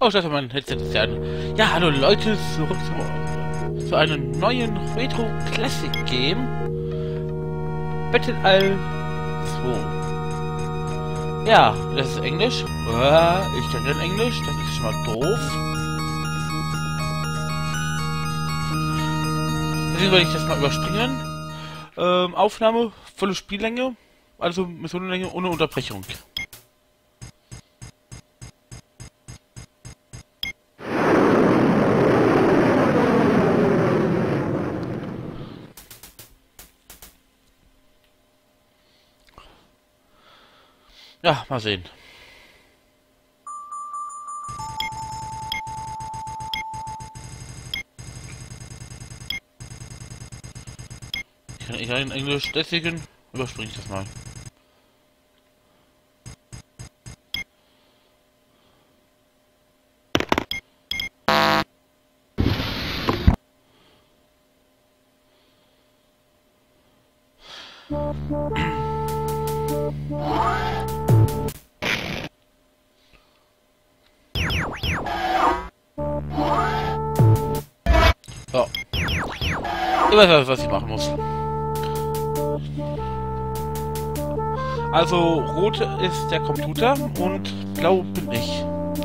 Oh, ich dachte, mein Headset ist ja an. Ja, hallo Leute, zurück zu einem neuen Retro Classic Game. Battle 2. Ja, das ist Englisch. Ich kann kein Englisch, das ist schon mal doof. Deswegen werde ich das mal überspringen. Aufnahme, volle Spiellänge, also Missionenlänge ohne Unterbrechung. Ja, mal sehen. Ich kann in Englisch, deswegen überspringe ich das mal. So. Ich weiß, was ich machen muss. Also, rot ist der Computer und blau bin ich.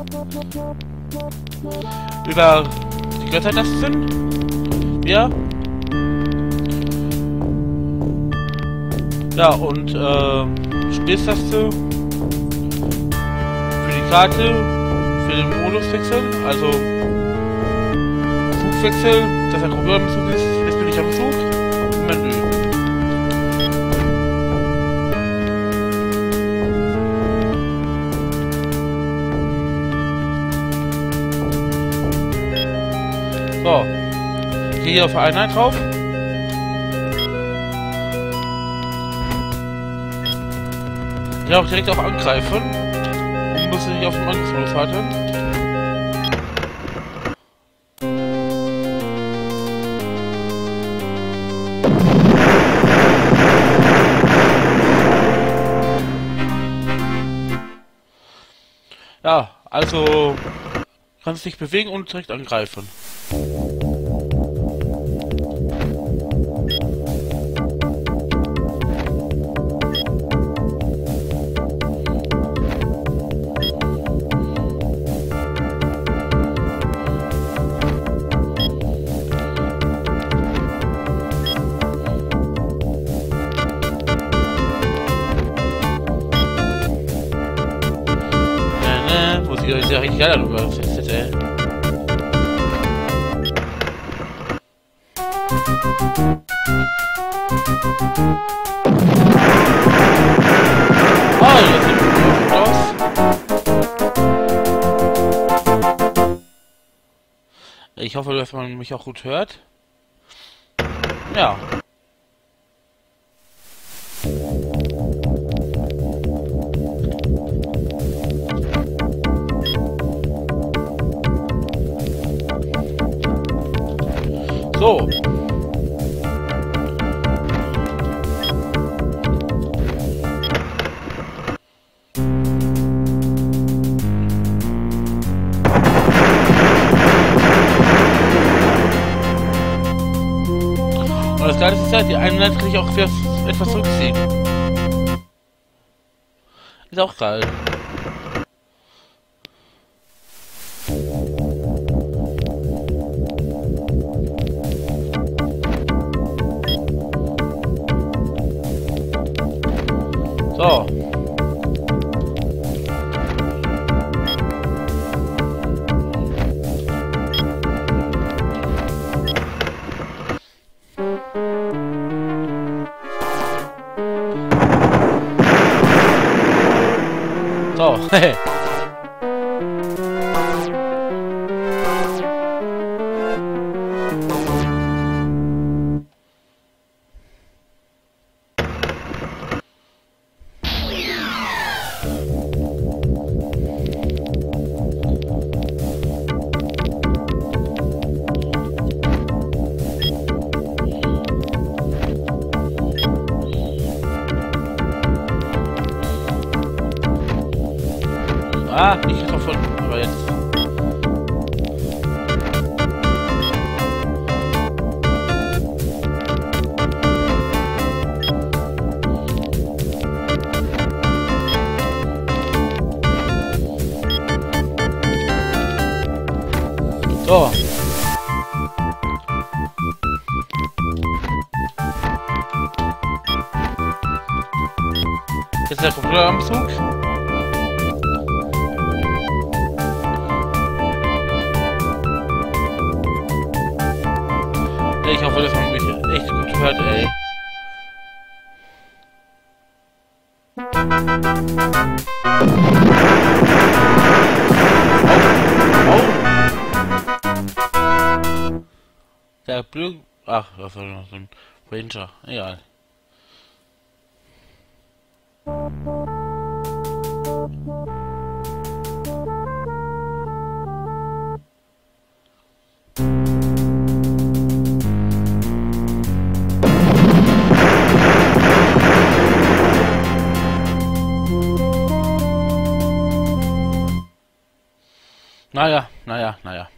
Über die Göttertasten. Ja. Ja, und Spieltaste für die Karte, für den Moduswechsel, also Zugwechsel, dass der Computer im Zug ist, jetzt bin ich am Zug, Menü. So, ich gehe hier auf Einheit drauf. Ja, auch direkt auf Angreifen. Und muss nicht auf den Angriffsmodus warten. Ja, also kannst dich bewegen und direkt angreifen. Das ist ja richtig geil, darüber festet, ey. Oh, jetzt sieht es gut aus. Ich hoffe, dass man mich auch gut hört. Ja. So. Und das Geile ist ja, die Einheit kann ich auch etwas zurückziehen. Ist auch geil. So. So, hehe. Ah, ich hoffe, aber jetzt. Ist der Computer am Zug? Ich hoffe, dass man mich echt gut hört, ey. Der Blöd... Ach, was soll noch so ein Ranger? Egal. Naja.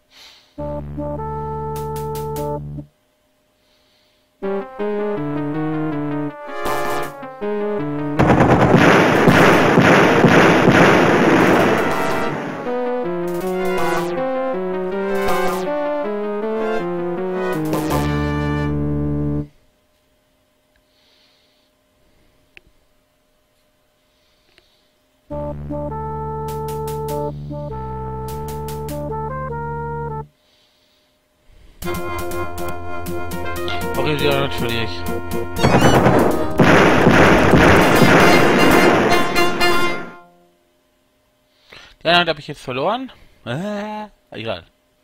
Okay, ja, natürlich. Die Einheit habe ich jetzt verloren. Egal.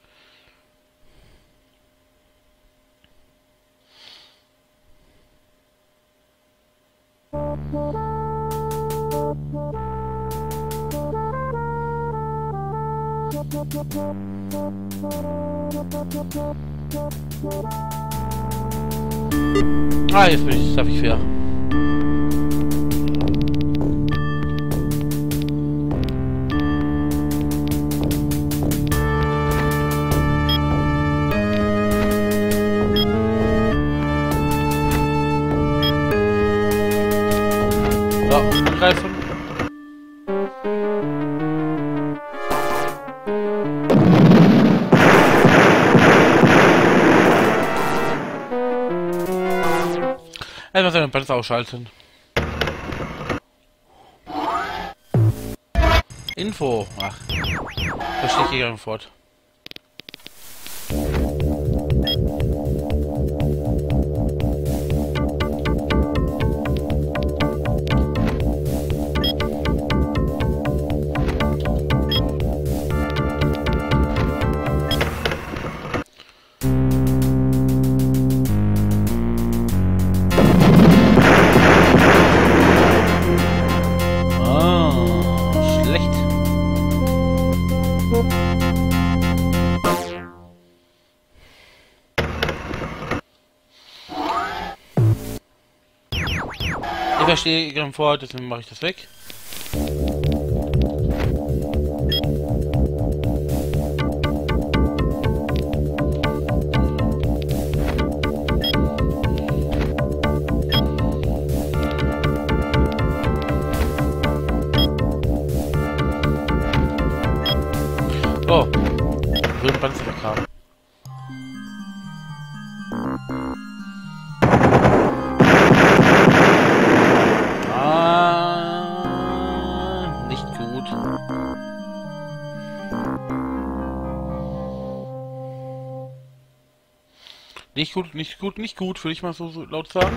Ah, jetzt bin ich, darf ich fair. So, angreifen. Einfach seinen Panzer ausschalten. Info. Ach. Da steht hier fort. Ich verstehe gerade vor, deswegen mache ich das weg. So, ich will den Panzer weg haben. Nicht gut, würde ich mal so laut sagen.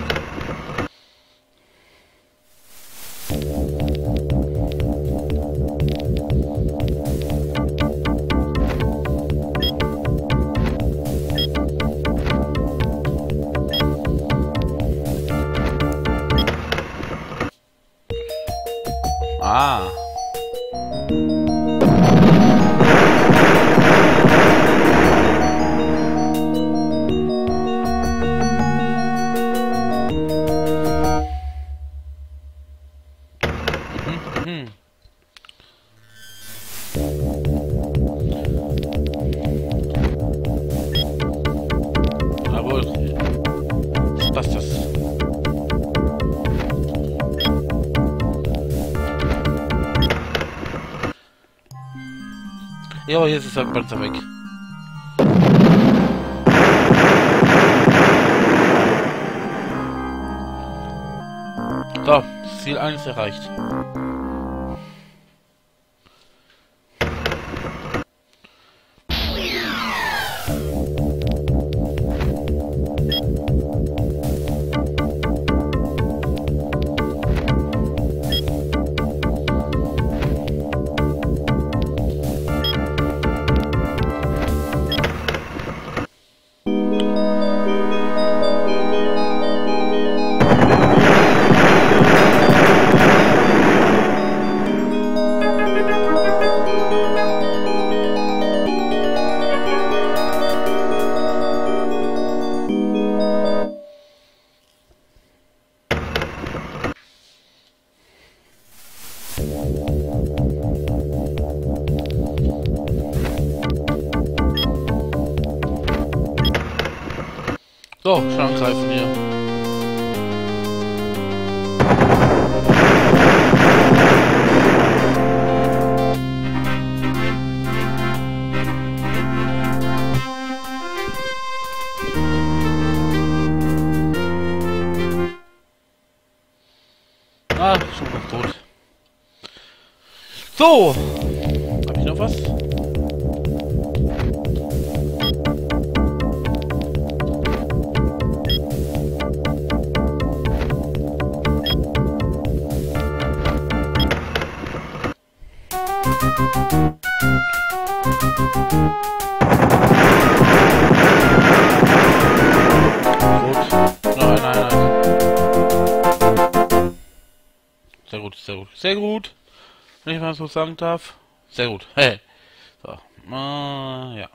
Ah. Ja, aber jetzt ist der Panzer weg. So, Ziel 1 erreicht. So, schon angreifen hier. Ah, schon fast tot. So! Hab ich noch was? Sehr gut, sehr gut, sehr gut. Wenn ich mal so sagen darf. Sehr gut. Hey. So. Ja.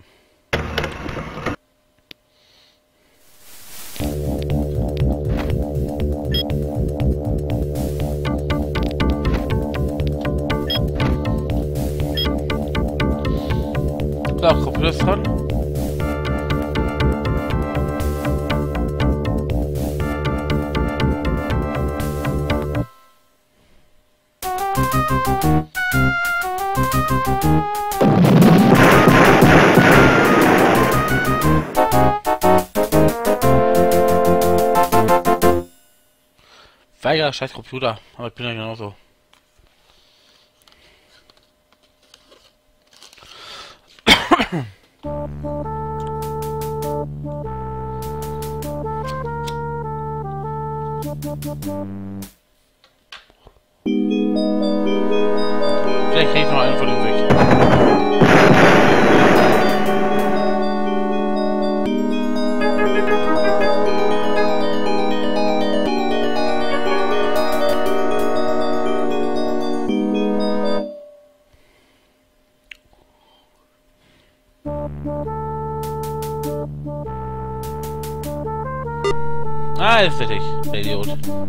So, Computer ist dran. Weiger, scheiß Computer, aber ich bin ja genauso. Vielleicht krieg ich noch einen von dem weg. Ah, ist fertig, der Idiot.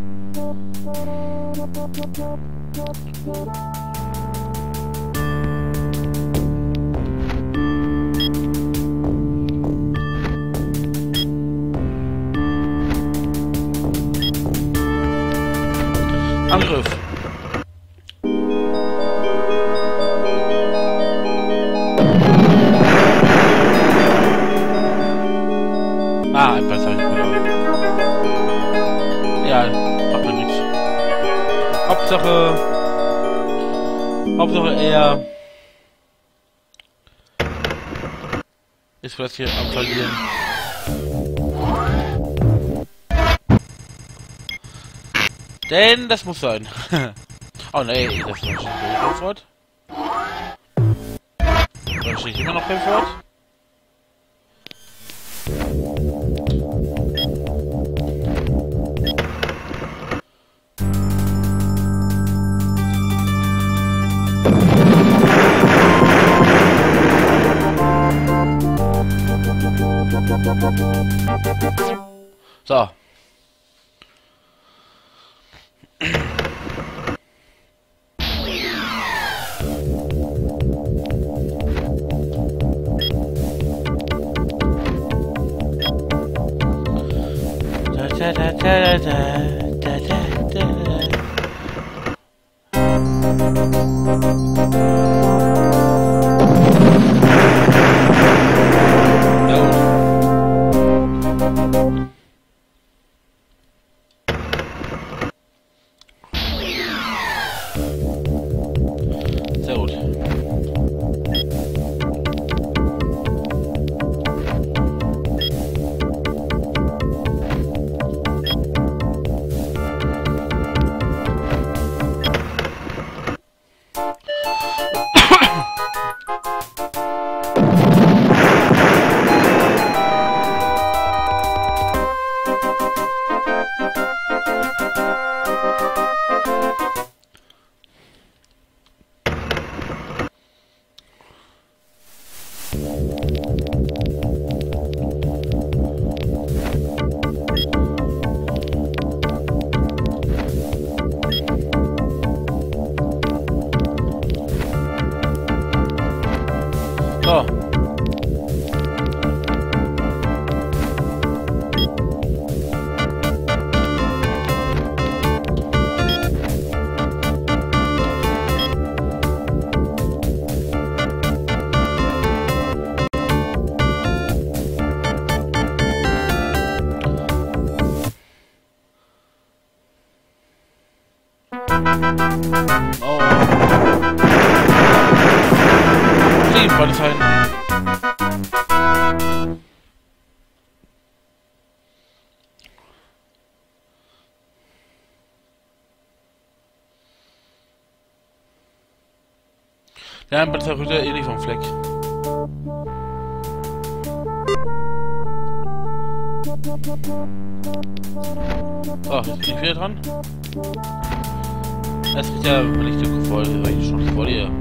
Angriff. Ah, ein Passer. Ja, macht mir nichts. Hauptsache er ist vielleicht hier am Verlieren. Denn das muss sein. Oh ne, das ist noch kein Fort. Da steht immer noch kein Fort. So. Oh. Lieb, war das ein... Ja, ein Panzer rührt ähnlich vom Fleck. So, jetzt bin ich wieder dran. Es ist ja nicht so voll, weil ich schon vor dir.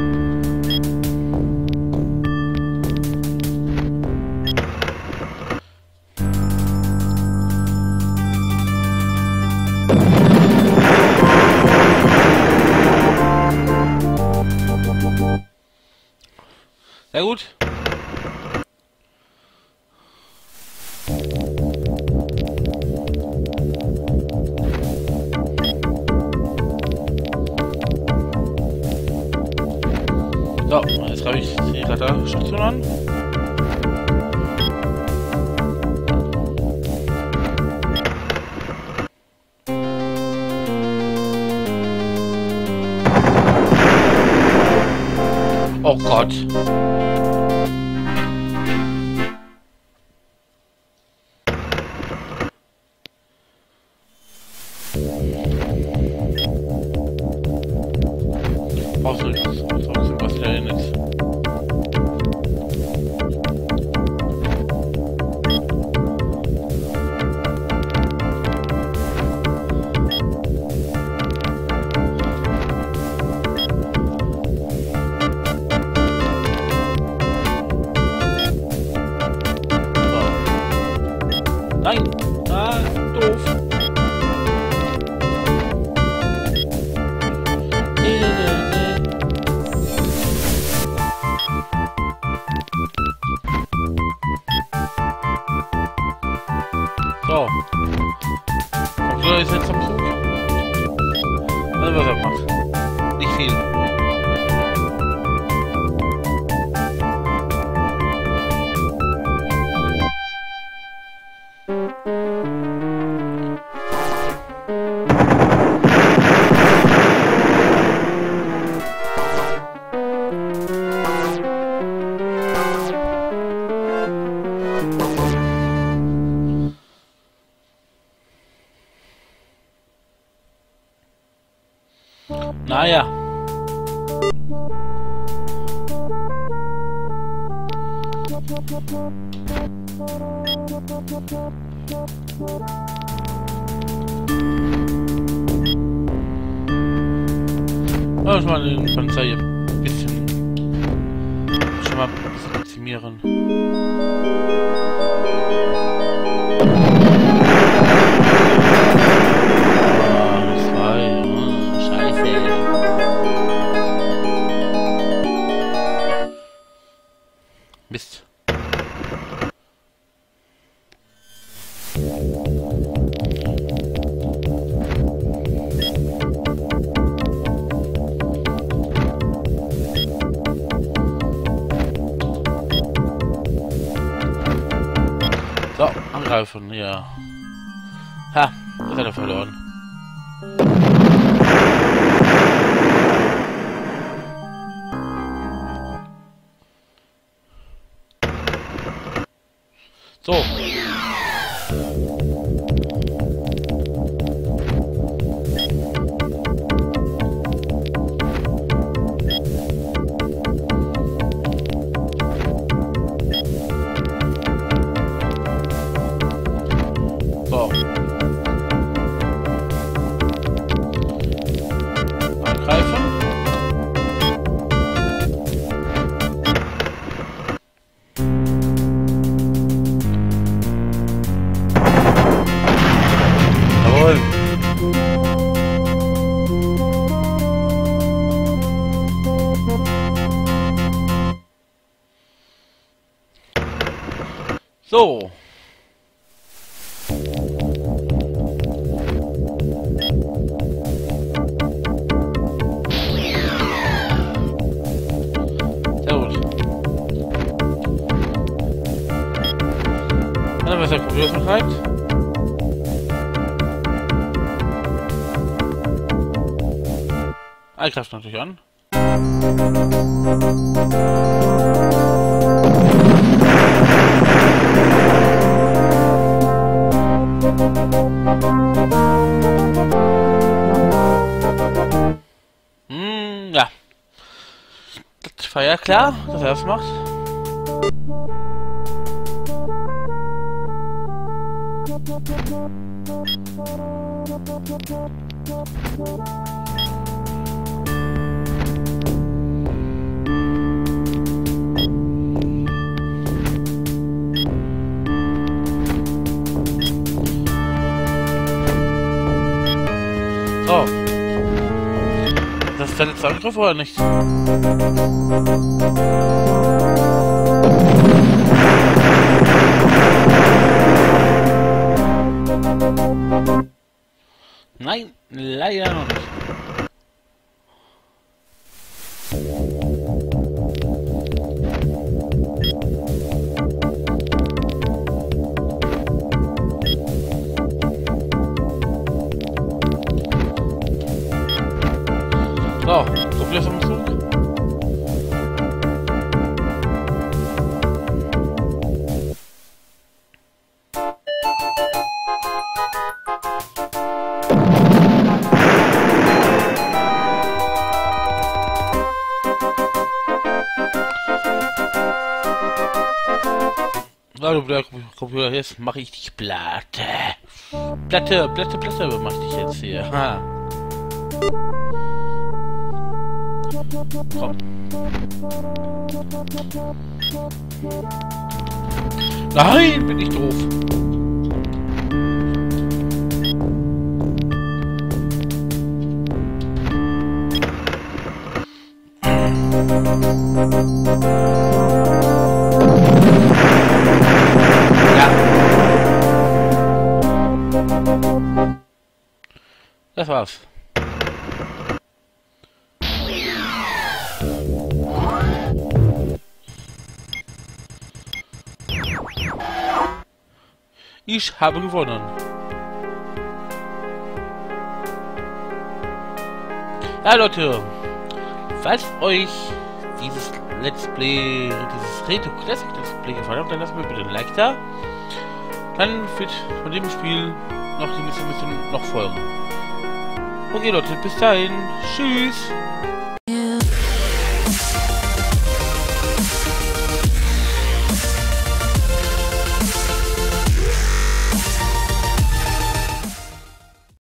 Sehr gut. So, jetzt greife ich die Kletterstation an. Oh Gott. Brauchst du nichts. Was wieder nichts. Nein! Ah, doof! So. Und so ist jetzt am Zug. Also was er macht. Nicht viel. Naja. Lass mal den Panzer hier ein bisschen schon mal ein bisschen optimieren. Mist. So, angreifen, ja. Ha, das hat er verloren. So. So. Angreifen. Jawohl. So. Was der Computer betreibt. Eingreift natürlich an. Ja. Das war ja klar, dass er das macht. So. Das ist der letzte Angriff oder nicht? Nein, leider noch nicht. So viel ist am Zug. Also der Computer, jetzt mache ich dich Platte. Platte mache ich dich jetzt hier. Ha. Komm. Nein, bin ich doof. Das war's. Ich habe gewonnen. Ja, Leute, falls euch dieses Let's Play, dieses Retro Classic Let's Play gefallen hat, dann lasst mir bitte ein Like da. Dann wird von dem Spiel noch ein bisschen noch folgen. Okay, Leute, bis dahin. Tschüss.